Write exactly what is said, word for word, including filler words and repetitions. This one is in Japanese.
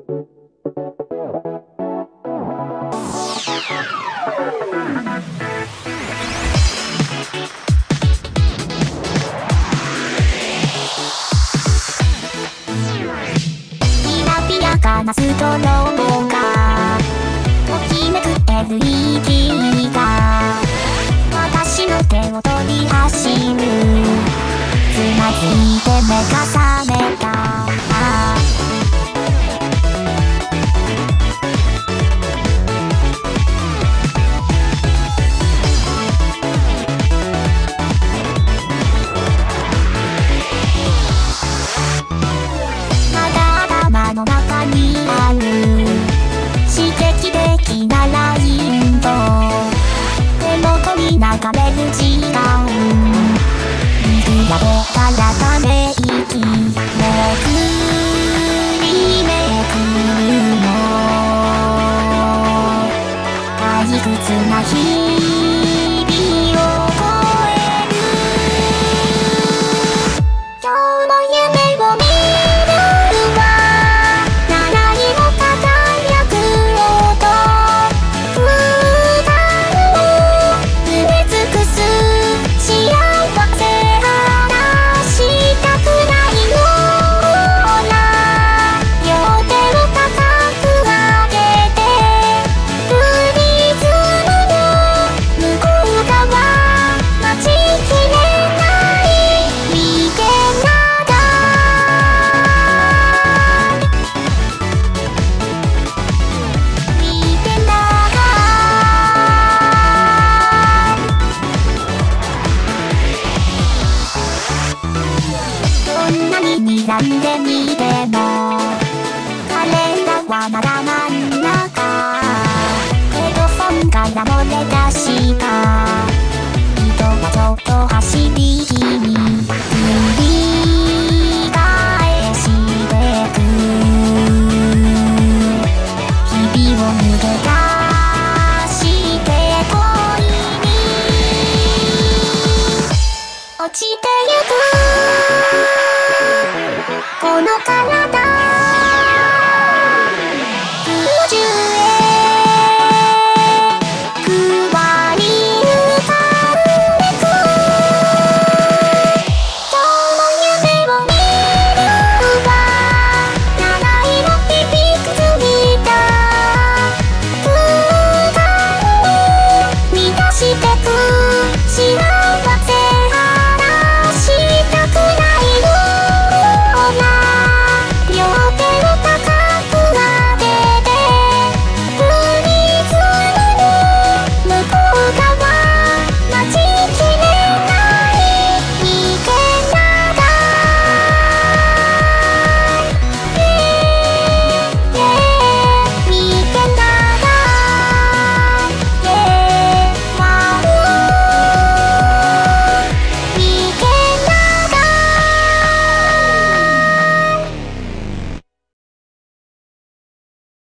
びやかなストロボがときめく エルイーディー が私の手を取り走る。つまずいて目が覚めた。まだ頭の中にある刺激的なラインと手元に流れる時間、見比べたらため息めくりめくるの退屈な日々を越える。今日も夢を見るわ。七色輝く音普段を埋め尽くす幸せ話したくないのほら。両手を高く上げてプリズムの向こう側待ちきれない見てなが見てながどんなに睨んでみても彼らはまだ真ん中。ヘドフォンから漏れ出した人はちょっと走り気味繰り返してく。日々を抜け出して恋に落ちてゆくこの